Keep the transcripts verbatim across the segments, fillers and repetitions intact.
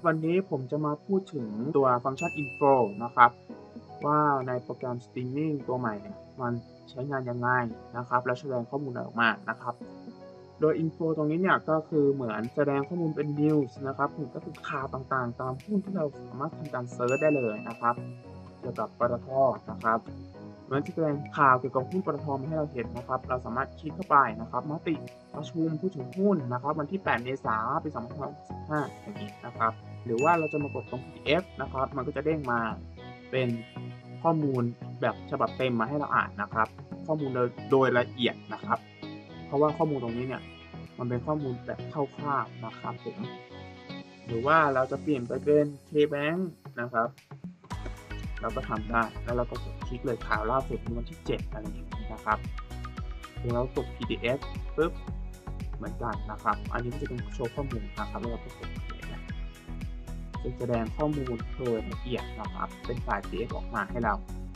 วันนี้ผมจะมาพูดถึงตัวฟังก์ชัน Info นะครับว่าในโปรแกรมสตรีมมิ่งตัวใหม่เนี่ยมันใช้งานยังไงนะครับแล้วแสดงข้อมูลอะไรออกมานะครับโดย Info ตรงนี้เนี่ยก็คือเหมือนแสดงข้อมูลเป็น News นะครับผมก็คือข่าวต่างๆตามหุ้นที่เราสามารถทำการเซิร์ชได้เลยนะครับเกี่ยวกับปตทนะครับมันจะแสดงข่าวเกี่ยวกับหุ้นปตทมาให้เราเห็นนะครับเราสามารถคลิกเข้าไปนะครับมติประชุมผู้ถือหุ้นนะครับวันที่แปดเมษายนปีสองพันสิบห้าอย่างนี้นะครับหรือว่าเราจะมากดตรง พี ดี เอฟ นะครับมันก็จะเด้งมาเป็นข้อมูลแบบฉบับเต็มมาให้เราอ่านนะครับข้อมูลโดยโดยละเอียดนะครับเพราะว่าข้อมูลตรงนี้เนี่ยมันเป็นข้อมูลแบบคร่าวๆนะครับผมหรือว่าเราจะเปลี่ยนไปเป็น K-Bank นะครับเราก็ทำได้แล้วเราก็กดคลิกเลยข่าวล่าสุดในวันที่เจ็ดอะไรอย่างนี้นะครับหรือเรากด พี ดี เอฟ ปุ๊บเหมือนกันนะครับอันนี้จะเป็นโชว์ข้อมูลนะครับแล้วเราก็กดจะแสดงข้อมูลโดยละเอียดนะครับเป็นไฟล์ พี ดี เอฟ ออกมาให้เรา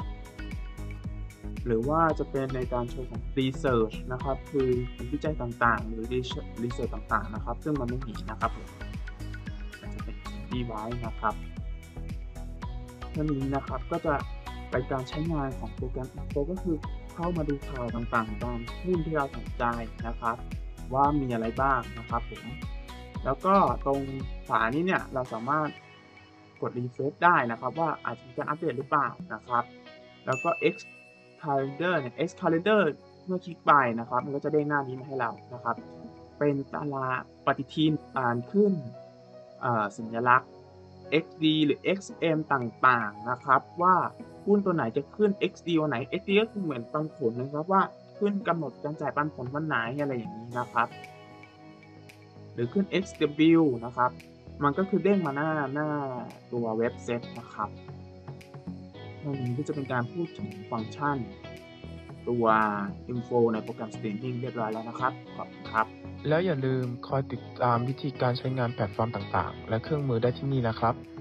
หรือว่าจะเป็นในการโชว์ของ Research นะครับคือผลวิจัยต่างๆหรือ Research ต่างๆนะครับซึ่งมันไม่มีนะครับผมอาจจะเป็น Device นะครับท่านี้นะครับก็จะเป็นการใช้งานของโปรแกรม Info ก็คือเข้ามาดูข่าวต่างๆตามหุ้นที่เราสนใจนะครับว่ามีอะไรบ้างนะครับผมแล้วก็ตรงฝานี้เนี่ยเราสามารถกด refresh ได้นะครับว่าอาจจะมีการอัปเดตหรือเปล่านะครับแล้วก็ X Calendar เนี่ย X Calendar เมื่อคลิกไปนะครับมันก็จะเด้งหน้านี้มาให้เรานะครับเป็นตารางปฏิทินอ่านขึ้นอ่าสัญลักษณ์ เอ็กซ์ ดี หรือ เอ็กซ์ เอ็ม ต่างๆนะครับว่าหุ้นตัวไหนจะขึ้น เอ็กซ์ ดี วันไหน เอ็กซ์ ดี ก็คือเหมือนปันผลนะครับว่าขึ้นกำหนดการจ่ายปันผลวันไหนอะไรอย่างนี้นะครับหรือขึ้น เอ็กซ์ ดับเบิลยู นะครับมันก็คือเด้งมาหน้าหน้าตัวเว็บเซตนะครับวันนี้ก็จะเป็นการพูดถึงฟังก์ชันตัว Info ในโปรแกรม Streaming เรียบร้อยแล้วนะครับขอบคุณครับแล้วอย่าลืมคอยติดตามวิธีการใช้งานแพลตฟอร์มต่างๆและเครื่องมือได้ที่นี่นะครับ